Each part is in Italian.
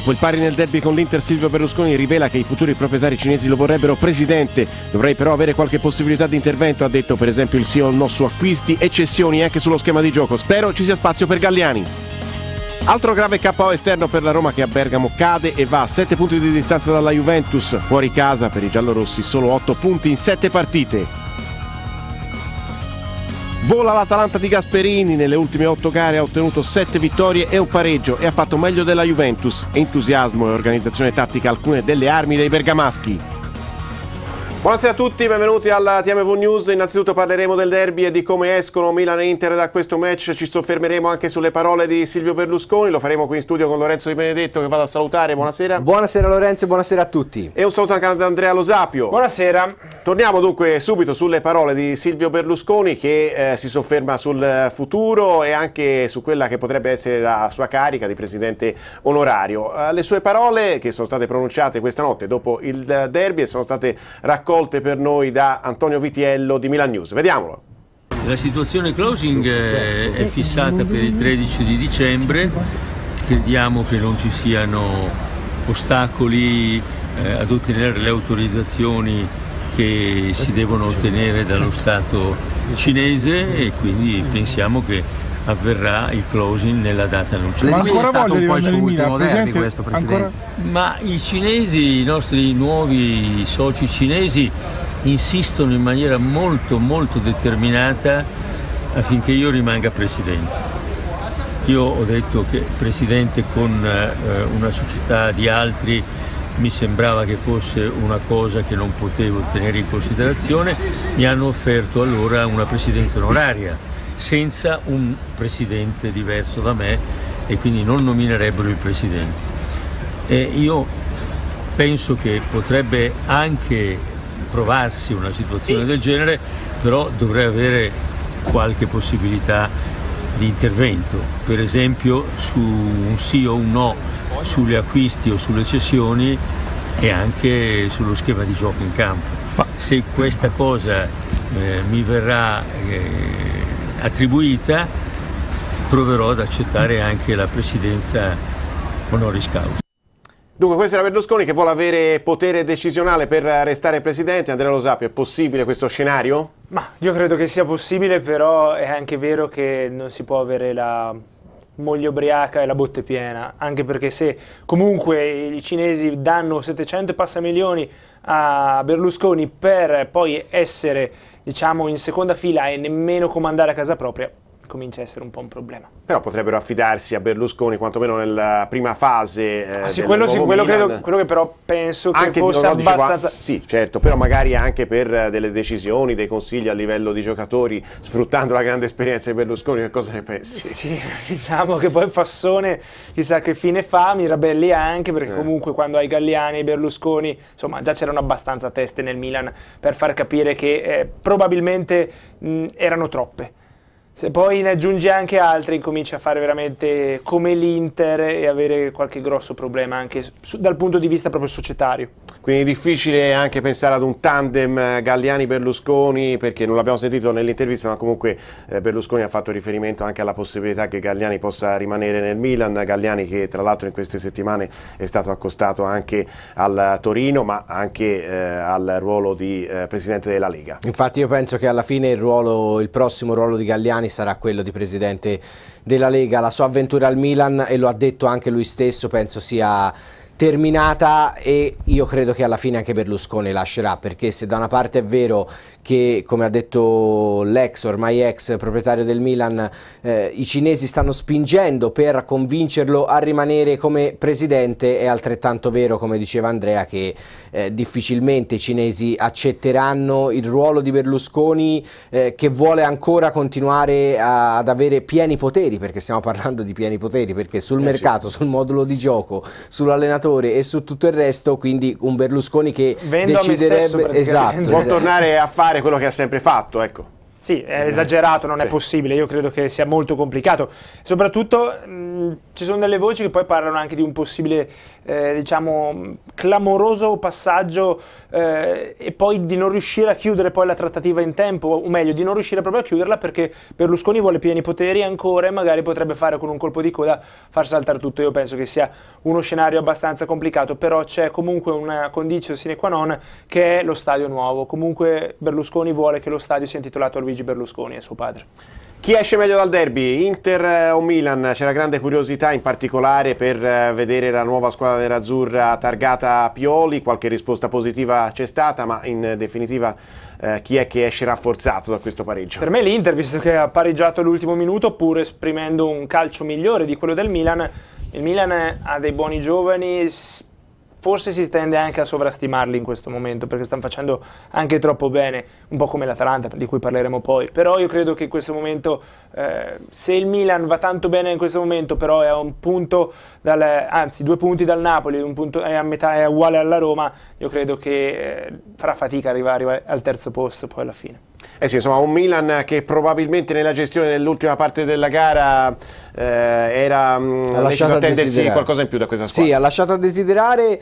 Dopo il pari nel derby con l'Inter, Silvio Berlusconi rivela che i futuri proprietari cinesi lo vorrebbero presidente. Dovrei però avere qualche possibilità di intervento, ha detto per esempio il sì o il no su acquisti e cessioni, anche sullo schema di gioco. Spero ci sia spazio per Galliani. Altro grave KO esterno per la Roma, che a Bergamo cade e va a 7 punti di distanza dalla Juventus. Fuori casa per i giallorossi solo 8 punti in 7 partite. Vola l'Atalanta di Gasperini, nelle ultime 8 gare ha ottenuto 7 vittorie e un pareggio e ha fatto meglio della Juventus. Entusiasmo e organizzazione tattica alcune delle armi dei bergamaschi. Buonasera a tutti, benvenuti alla TMV News. Innanzitutto parleremo del derby e di come escono Milan e Inter da questo match. Ci soffermeremo anche sulle parole di Silvio Berlusconi. Lo faremo qui in studio con Lorenzo Di Benedetto, che vado a salutare. Buonasera. Buonasera Lorenzo e buonasera a tutti. E un saluto anche ad Andrea Lo Sapio. Buonasera. Torniamo dunque subito sulle parole di Silvio Berlusconi, che si sofferma sul futuro e anche su quella che potrebbe essere la sua carica di presidente onorario. Le sue parole, che sono state pronunciate questa notte dopo il derby, e sono state raccolte per noi da Antonio Vitiello di Milan News. Vediamolo. La situazione closing è fissata per il 13 di dicembre, crediamo che non ci siano ostacoli ad ottenere le autorizzazioni che si devono ottenere dallo Stato cinese e quindi pensiamo che avverrà il closing nella data annunciata. Ma ancora voglia di vendere il Milan, derby questo, Presidente? Ma i cinesi, i nostri nuovi soci cinesi, insistono in maniera molto determinata affinché io rimanga Presidente. Io ho detto che Presidente con una società di altri mi sembrava che fosse una cosa che non potevo tenere in considerazione. Mi hanno offerto allora una presidenza onoraria senza un presidente diverso da me e quindi non nominerebbero il presidente. E io penso che potrebbe anche provarsi una situazione del genere, però dovrei avere qualche possibilità di intervento, per esempio su un sì o un no sugli acquisti o sulle cessioni e anche sullo schema di gioco in campo. Se questa cosa mi verrà attribuita, proverò ad accettare anche la presidenza honoris causa. Dunque questo era Berlusconi, che vuole avere potere decisionale per restare presidente. Andrea Lo Sapio, è possibile questo scenario? Ma io credo che sia possibile, però è anche vero che non si può avere la moglie ubriaca e la botte piena, anche perché se comunque i cinesi danno 700 e passa milioni a Berlusconi per poi essere, diciamo, in seconda fila e nemmeno comandare a casa propria, comincia a essere un po' un problema. Però potrebbero affidarsi a Berlusconi quantomeno nella prima fase. Sì, quello che però penso che anche fosse abbastanza... Sì, certo, però magari anche per delle decisioni, dei consigli a livello di giocatori, sfruttando la grande esperienza di Berlusconi. Che cosa ne pensi? Sì, diciamo che poi Fassone chissà che fine fa, Mirabelli anche, perché comunque quando hai Galliani e Berlusconi, insomma, già c'erano abbastanza teste nel Milan per far capire che probabilmente erano troppe. Se poi ne aggiungi anche altri, comincia a fare veramente come l'Inter e avere qualche grosso problema anche dal punto di vista proprio societario. Quindi difficile anche pensare ad un tandem Galliani-Berlusconi, perché non l'abbiamo sentito nell'intervista, ma comunque Berlusconi ha fatto riferimento anche alla possibilità che Galliani possa rimanere nel Milan. Galliani, che tra l'altro in queste settimane è stato accostato anche al Torino, ma anche al ruolo di presidente della Lega. Infatti io penso che alla fine il prossimo ruolo di Galliani sarà quello di presidente della Lega. La sua avventura al Milan, e lo ha detto anche lui stesso, penso sia terminata, e io credo che alla fine anche Berlusconi lascerà, perché se da una parte è vero che, come ha detto ormai ex proprietario del Milan, i cinesi stanno spingendo per convincerlo a rimanere come presidente, è altrettanto vero, come diceva Andrea, che difficilmente i cinesi accetteranno il ruolo di Berlusconi, che vuole ancora continuare ad avere pieni poteri, perché stiamo parlando di pieni poteri, perché sul mercato, sul modulo di gioco, sull'allenatore e su tutto il resto, quindi un Berlusconi che deciderebbe, vuol tornare a fare quello che ha sempre fatto, ecco. Sì, è esagerato, non è possibile, io credo che sia molto complicato. Soprattutto ci sono delle voci che poi parlano anche di un possibile, diciamo, clamoroso passaggio e poi di non riuscire a chiudere poi la trattativa in tempo, o meglio, di non riuscire proprio a chiuderla perché Berlusconi vuole pieni poteri ancora e magari potrebbe fare con un colpo di coda far saltare tutto. Io penso che sia uno scenario abbastanza complicato, però c'è comunque una condizione sine qua non che è lo stadio nuovo. Comunque Berlusconi vuole che lo stadio sia intitolato a Luigi Berlusconi e suo padre. Chi esce meglio dal derby, Inter o Milan? C'era grande curiosità in particolare per vedere la nuova squadra nerazzurra targata Pioli, qualche risposta positiva c'è stata, ma in definitiva chi è che esce rafforzato da questo pareggio? Per me l'Inter, visto che ha pareggiato all'ultimo minuto pur esprimendo un calcio migliore di quello del Milan. Il Milan ha dei buoni giovani, forse si tende anche a sovrastimarli in questo momento perché stanno facendo anche troppo bene, un po' come l'Atalanta di cui parleremo poi, però io credo che in questo momento se il Milan va tanto bene in questo momento però è a un punto, anzi 2 punti dal Napoli, un punto è a metà, è uguale alla Roma, io credo che farà fatica a arrivare al terzo posto poi alla fine. Eh sì, insomma, un Milan che probabilmente nella gestione dell'ultima parte della gara era lasciato attendersi qualcosa in più da questa squadra. Sì, ha lasciato a desiderare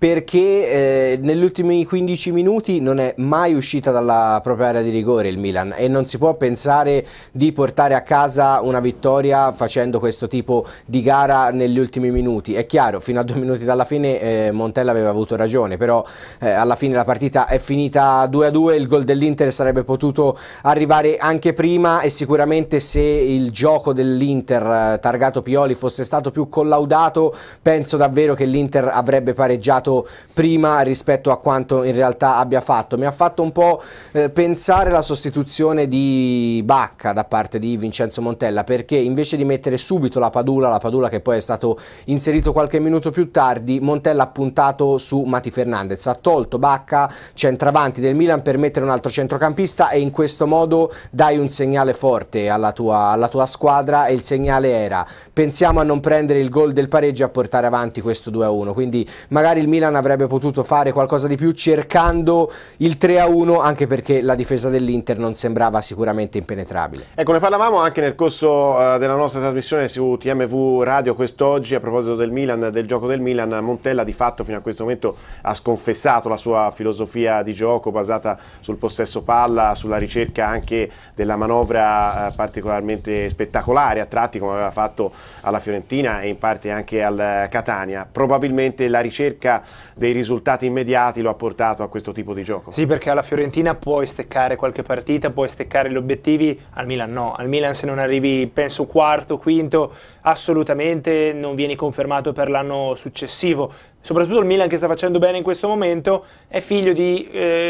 perché negli ultimi 15 minuti non è mai uscita dalla propria area di rigore il Milan e non si può pensare di portare a casa una vittoria facendo questo tipo di gara negli ultimi minuti. È chiaro, fino a 2 minuti dalla fine Montella aveva avuto ragione, però alla fine la partita è finita 2-2, il gol dell'Inter sarebbe potuto arrivare anche prima e sicuramente se il gioco dell'Inter targato Pioli fosse stato più collaudato penso davvero che l'Inter avrebbe pareggiato prima rispetto a quanto in realtà abbia fatto. Mi ha fatto un po' pensare la sostituzione di Bacca da parte di Vincenzo Montella, perché invece di mettere subito la Padula che poi è stato inserito qualche minuto più tardi, Montella ha puntato su Mati Fernandez, ha tolto Bacca centravanti del Milan per mettere un altro centrocampista e in questo modo dai un segnale forte alla tua squadra, e il segnale era: pensiamo a non prendere il gol del pareggio e a portare avanti questo 2-1, quindi magari il Milan avrebbe potuto fare qualcosa di più cercando il 3-1, anche perché la difesa dell'Inter non sembrava sicuramente impenetrabile. Ecco, ne parlavamo anche nel corso della nostra trasmissione su TMV Radio quest'oggi a proposito del Milan, del gioco del Milan. Montella di fatto fino a questo momento ha sconfessato la sua filosofia di gioco basata sul possesso palla, sulla ricerca anche della manovra particolarmente spettacolare a tratti, come aveva fatto alla Fiorentina e in parte anche al Catania. Probabilmente la ricerca dei risultati immediati lo ha portato a questo tipo di gioco. Sì, perché alla Fiorentina puoi steccare qualche partita, puoi steccare gli obiettivi, al Milan no. Al Milan se non arrivi, penso, quarto, quinto, assolutamente non vieni confermato per l'anno successivo. Soprattutto il Milan, che sta facendo bene in questo momento, è figlio di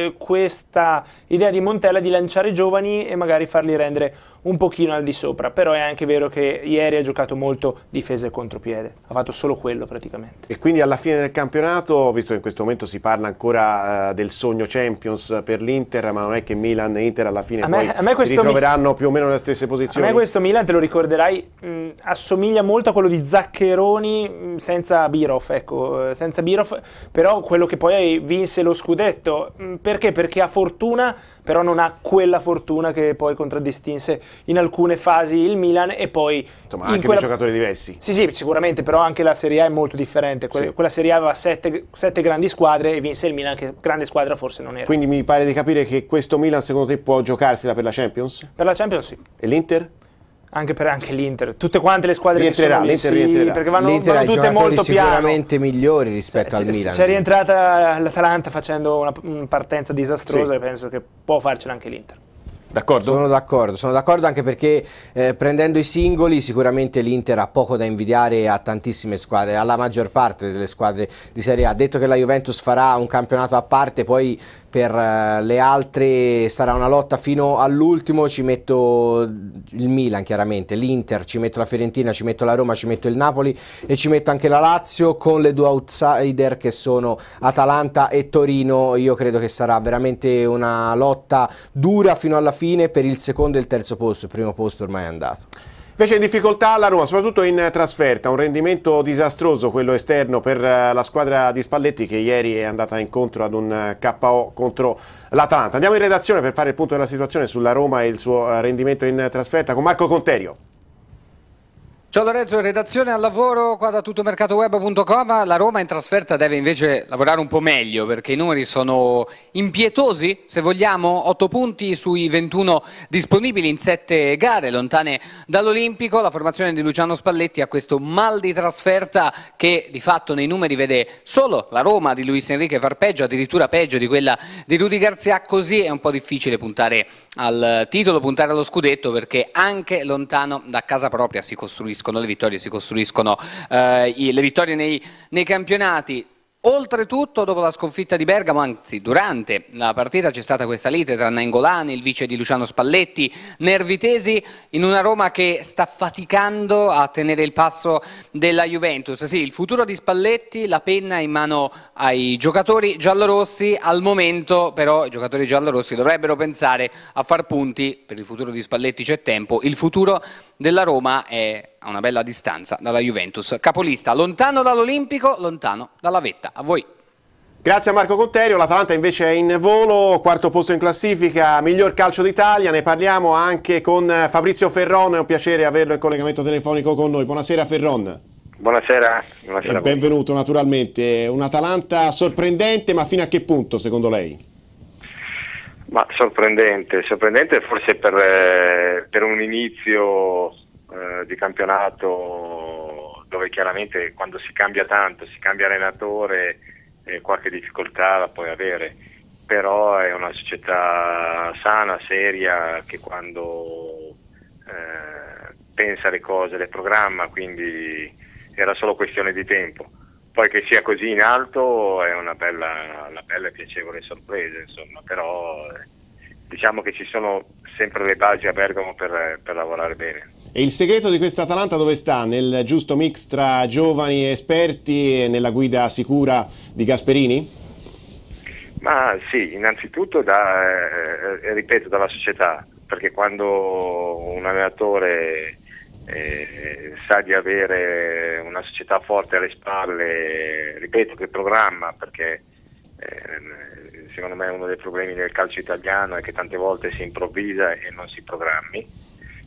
questa idea di Montella di lanciare giovani e magari farli rendere un pochino al di sopra. Però è anche vero che ieri ha giocato molto difesa e contropiede, ha fatto solo quello praticamente. E quindi alla fine del campionato, visto che in questo momento si parla ancora del sogno Champions per l'Inter, ma non è che Milan e Inter alla fine si ritroveranno più o meno nelle stesse posizioni? A me questo Milan, te lo ricorderai, assomiglia molto a quello di Zaccheroni senza Birov, ecco, senza Birov, però quello che poi vinse lo scudetto. Perché? Perché ha fortuna, però non ha quella fortuna che poi contraddistinse in alcune fasi il Milan e poi... Insomma, anche dei giocatori diversi. Sì, sì, sicuramente, però anche la Serie A è molto differente. Quella Serie A aveva 7 grandi squadre e vinse il Milan, che grande squadra forse non era. Quindi mi pare di capire che questo Milan secondo te può giocarsela per la Champions? Per la Champions sì. E l'Inter? Anche l'Inter, tutte quante le squadre rientrerà, che sono lì, sì, perché vanno tutte molto piano. Sicuramente migliori rispetto al Milan. C'è rientrata l'Atalanta facendo una partenza disastrosa, sì. E penso che può farcela anche l'Inter. D'accordo? Sono d'accordo anche perché prendendo i singoli sicuramente l'Inter ha poco da invidiare a tantissime squadre, alla maggior parte delle squadre di Serie A. Detto che la Juventus farà un campionato a parte, poi per le altre sarà una lotta fino all'ultimo. Ci metto il Milan chiaramente, l'Inter, ci metto la Fiorentina, ci metto la Roma, ci metto il Napoli e ci metto anche la Lazio, con le 2 outsider che sono Atalanta e Torino. Io credo che sarà veramente una lotta dura fino alla fine per il secondo e il terzo posto, il primo posto ormai è andato. Invece in difficoltà la Roma, soprattutto in trasferta, un rendimento disastroso quello esterno per la squadra di Spalletti che ieri è andata incontro ad un KO contro l'Atalanta. Andiamo in redazione per fare il punto della situazione sulla Roma e il suo rendimento in trasferta con Marco Conterio. Ciao Lorenzo, in redazione al lavoro qua da tuttomercatoweb.com. La Roma in trasferta deve invece lavorare un po' meglio perché i numeri sono impietosi, se vogliamo, 8 punti sui 21 disponibili in 7 gare lontane dall'Olimpico. La formazione di Luciano Spalletti ha questo mal di trasferta che di fatto nei numeri vede solo la Roma di Luis Enrique far peggio, addirittura peggio di quella di Rudy Garcia. Così è un po' difficile puntare al titolo, puntare allo scudetto, perché anche lontano da casa propria si costruiscono le vittorie, si costruiscono le vittorie nei campionati. Oltretutto, dopo la sconfitta di Bergamo, anzi durante la partita c'è stata questa lite tra Nainggolan, il vice di Luciano Spalletti, nervi tesi in una Roma che sta faticando a tenere il passo della Juventus. Sì, il futuro di Spalletti, la penna in mano ai giocatori giallorossi. Al momento però i giocatori giallorossi dovrebbero pensare a far punti. Per il futuro di Spalletti c'è tempo, il futuro della Roma è a una bella distanza dalla Juventus, capolista, lontano dall'Olimpico, lontano dalla vetta. A voi. Grazie a Marco Conterio. L'Atalanta invece è in volo, quarto posto in classifica, miglior calcio d'Italia. Ne parliamo anche con Fabrizio Ferron, è un piacere averlo in collegamento telefonico con noi. Buonasera Ferron. Buonasera. E benvenuto naturalmente. Un'Atalanta sorprendente, ma fino a che punto secondo lei? Ma sorprendente forse per un inizio di campionato dove chiaramente quando si cambia tanto, si cambia allenatore, qualche difficoltà la puoi avere, però è una società sana, seria, che quando pensa le cose le programma, quindi era solo questione di tempo. Poi che sia così in alto è una bella e piacevole sorpresa, insomma, però diciamo che ci sono sempre le basi a Bergamo per lavorare bene. E il segreto di questa Atalanta dove sta? Nel giusto mix tra giovani e esperti e nella guida sicura di Gasperini? Ma sì, innanzitutto ripeto, dalla società, perché quando un allenatore sa di avere una società forte alle spalle, ripeto, che programma, perché secondo me uno dei problemi del calcio italiano è che tante volte si improvvisa e non si programmi,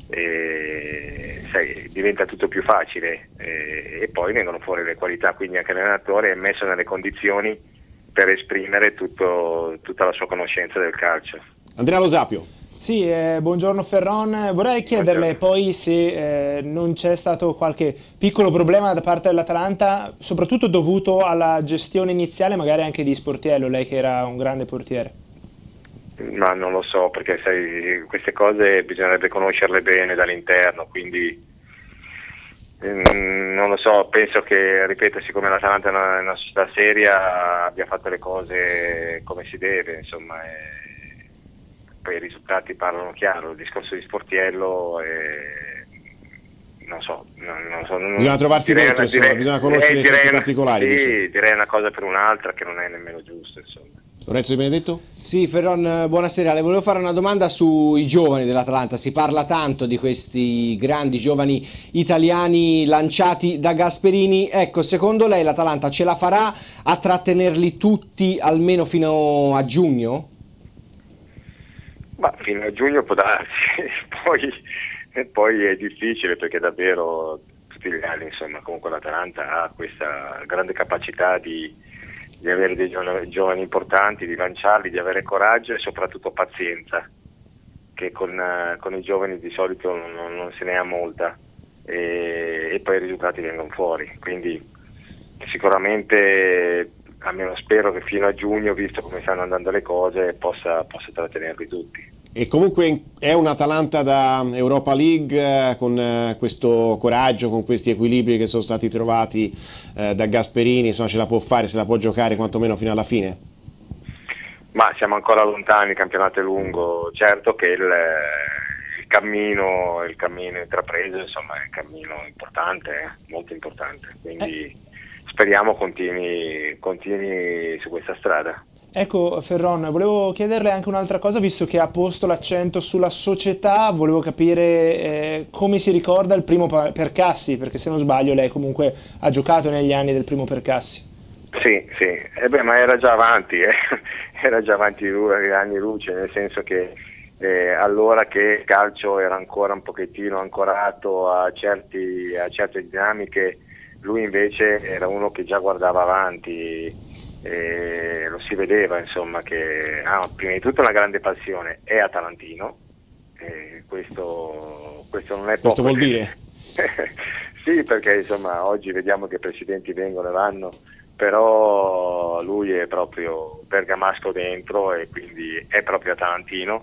diventa tutto più facile e poi vengono fuori le qualità, quindi anche l'allenatore è messo nelle condizioni per esprimere tutta la sua conoscenza del calcio. Andrea Lo Sapio. Sì, buongiorno Ferron, vorrei chiederle poi se non c'è stato qualche piccolo problema da parte dell'Atalanta, soprattutto dovuto alla gestione iniziale magari anche di Sportiello, lei che era un grande portiere. Ma non lo so, perché sai, queste cose bisognerebbe conoscerle bene dall'interno, quindi non lo so, penso che, ripeto, siccome l'Atalanta è una società seria, abbia fatto le cose come si deve, insomma, poi i risultati parlano chiaro. Il discorso di Sportiello non so, bisogna trovarsi dentro, bisogna conoscere certi particolari. Sì, direi una cosa per un'altra che non è nemmeno giusto, insomma. Lorenzo Di Benedetto? Sì, Ferron, buonasera. Le volevo fare una domanda sui giovani dell'Atalanta. Si parla tanto di questi grandi giovani italiani lanciati da Gasperini. Ecco, secondo lei l'Atalanta ce la farà a trattenerli tutti almeno fino a giugno? Ma fino a giugno può darsi, poi è difficile, perché davvero tutti gli anni, insomma, comunque l'Atalanta ha questa grande capacità di avere dei giovani importanti, di lanciarli, di avere coraggio e soprattutto pazienza, che con i giovani di solito non se ne ha molta, e poi i risultati vengono fuori, quindi sicuramente almeno spero che fino a giugno, visto come stanno andando le cose, possa trattenerli tutti. E comunque è un'Atalanta da Europa League, con questo coraggio, con questi equilibri che sono stati trovati da Gasperini, insomma, ce la può fare, se la può giocare quantomeno fino alla fine? Ma siamo ancora lontani, il campionato è lungo, certo che il cammino intrapreso, insomma, è un cammino importante, molto importante, quindi speriamo continui su questa strada. Ecco Ferron, volevo chiederle anche un'altra cosa, visto che ha posto l'accento sulla società, volevo capire come si ricorda il primo Percassi, perché se non sbaglio lei comunque ha giocato negli anni del primo Percassi. Sì, ma era già avanti, era già avanti anni luce, nel senso che allora che il calcio era ancora un pochettino ancorato a certe dinamiche, lui invece era uno che già guardava avanti. Lo si vedeva insomma che ha prima di tutto una grande passione, è atalantino, questo non è poco. Questo vuol dire? Sì, perché insomma oggi vediamo che i presidenti vengono e vanno, però lui è proprio bergamasco dentro e quindi è proprio atalantino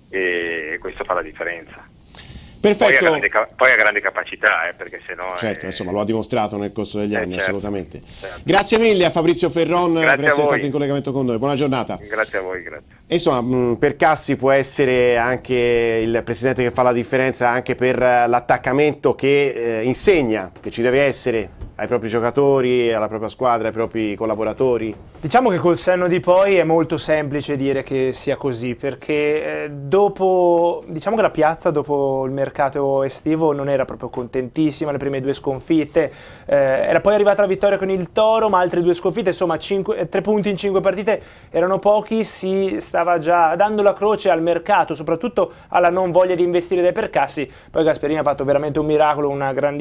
e questo fa la differenza. Perfetto. Poi ha grande capacità, perché sennò... Certo, insomma, lo ha dimostrato nel corso degli anni, certo, assolutamente. Certo. Grazie mille a Fabrizio Ferron Grazie per essere stato in collegamento con noi. Buona giornata. Grazie a voi, grazie. E insomma, Percassi può essere anche il presidente che fa la differenza anche per l'attaccamento che insegna che ci deve essere ai propri giocatori, alla propria squadra, ai propri collaboratori. Diciamo che col senno di poi è molto semplice dire che sia così, perché diciamo che la piazza dopo il mercato estivo non era proprio contentissima, le prime 2 sconfitte, era poi arrivata la vittoria con il Toro, ma altre 2 sconfitte, insomma 3 punti in 5 partite erano pochi, si stava già dando la croce al mercato, soprattutto alla non voglia di investire dai Percassi. Poi Gasperini ha fatto veramente un miracolo,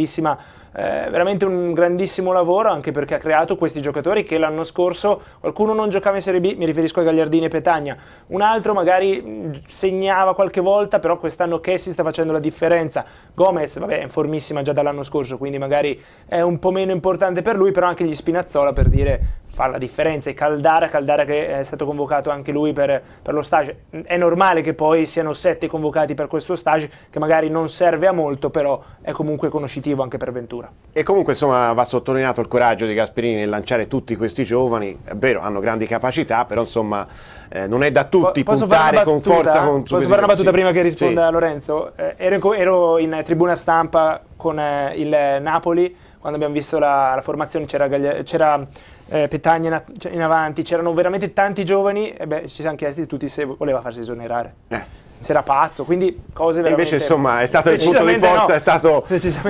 veramente un grandissimo lavoro, anche perché ha creato questi giocatori che l'anno scorso qualcuno non giocava in Serie B, mi riferisco a Gagliardini e Petagna, un altro magari segnava qualche volta, però quest'anno Kessi sta facendo la differenza. Gomez, vabbè, è in formissima già dall'anno scorso, quindi magari è un po' meno importante per lui, però anche gli Spinazzola, per dire, fa la differenza. E Caldara che è stato convocato anche lui per lo stage, è normale che poi siano 7 convocati per questo stage, che magari non serve a molto, però è comunque conoscitivo anche per Ventura. E comunque insomma va sottolineato il coraggio di Gasperini nel lanciare tutti questi giovani, è vero, hanno grandi capacità, però insomma non è da tutti puntare con forza. Posso fare una battuta prima che risponda sì. Lorenzo? Ero in tribuna stampa con il Napoli quando abbiamo visto la formazione, c'era Petagna in avanti, c'erano veramente tanti giovani e ci siamo chiesti tutti se voleva farsi esonerare. Se era pazzo, quindi cose veramente... Invece insomma è stato il punto di forza, è stato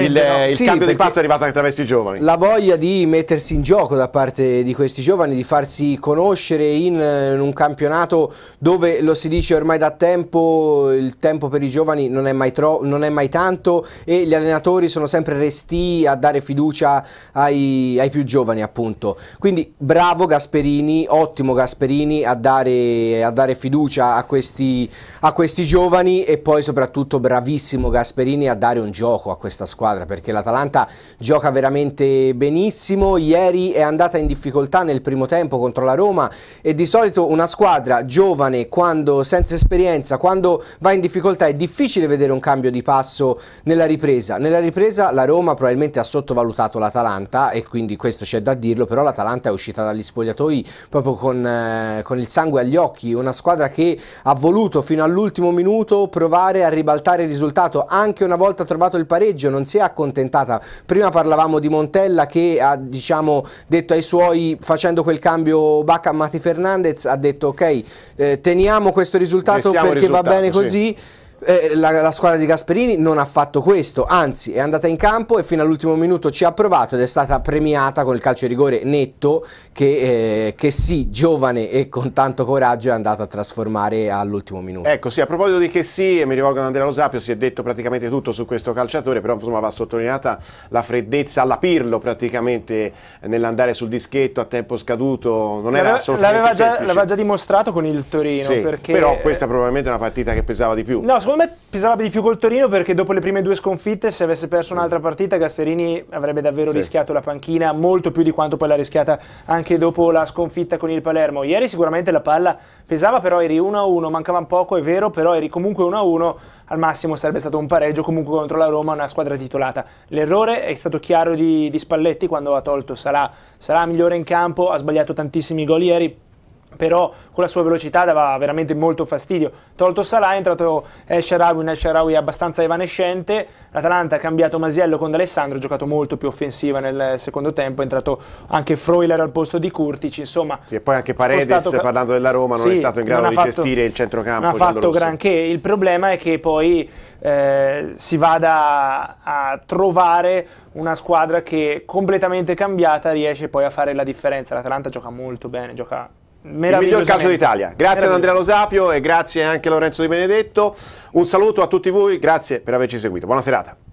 il cambio di passo è arrivato attraverso i giovani. La voglia di mettersi in gioco da parte di questi giovani, di farsi conoscere in un campionato dove lo si dice ormai da tempo, il tempo per i giovani non è mai tanto e gli allenatori sono sempre restii a dare fiducia ai più giovani, appunto. Quindi bravo Gasperini, ottimo Gasperini a dare fiducia a questi giovani, e poi soprattutto bravissimo Gasperini a dare un gioco a questa squadra, perché l'Atalanta gioca veramente benissimo. Ieri è andata in difficoltà nel primo tempo contro la Roma e di solito una squadra giovane, quando senza esperienza, quando va in difficoltà è difficile vedere un cambio di passo nella ripresa. Nella ripresa la Roma probabilmente ha sottovalutato l'Atalanta e quindi questo c'è da dirlo, però l'Atalanta è uscita dagli spogliatoi proprio con il sangue agli occhi, una squadra che ha voluto fino all'ultimo minuto provare a ribaltare il risultato, anche una volta trovato il pareggio non si è accontentata. Prima parlavamo di Montella che ha detto ai suoi, facendo quel cambio Bacca Mati Fernandez, ha detto ok, teniamo questo risultato perché va bene così. Sì. La squadra di Gasperini non ha fatto questo, anzi è andata in campo e fino all'ultimo minuto ci ha provato ed è stata premiata con il calcio di rigore netto che sì, giovane e con tanto coraggio è andato a trasformare all'ultimo minuto. Ecco sì, a proposito di che sì, e mi rivolgo ad Andrea Lo Sapio, si è detto praticamente tutto su questo calciatore, però insomma va sottolineata la freddezza alla Pirlo praticamente nell'andare sul dischetto a tempo scaduto, non era assolutamente semplice. L'aveva già dimostrato con il Torino, sì, perché... però questa probabilmente è una partita che pesava di più. No, secondo me pesava di più col Torino, perché dopo le prime 2 sconfitte, se avesse perso un'altra partita, Gasperini avrebbe davvero rischiato la panchina, molto più di quanto poi l'ha rischiata anche dopo la sconfitta con il Palermo. Ieri sicuramente la palla pesava, però eri 1-1, mancava un poco, è vero, però eri comunque 1-1, al massimo sarebbe stato un pareggio comunque contro la Roma, una squadra titolata. L'errore è stato chiaro di Spalletti quando ha tolto Salah migliore in campo, ha sbagliato tantissimi gol ieri. però con la sua velocità dava veramente molto fastidio. Tolto Salah è entrato El Shaarawy abbastanza evanescente, l'Atalanta ha cambiato Masiello con D'Alessandro, ha giocato molto più offensiva nel secondo tempo, è entrato anche Freuler al posto di Curtic, insomma. Sì, e poi anche Paredes, parlando della Roma, non è stato in grado di gestire il centrocampo. Non ha fatto granché, il problema è che poi si vada a trovare una squadra che completamente cambiata riesce poi a fare la differenza. L'Atalanta gioca molto bene, gioca il miglior calcio d'Italia. Grazie ad Andrea Lo Sapio e grazie anche a Lorenzo Di Benedetto. Un saluto a tutti voi, grazie per averci seguito. Buona serata.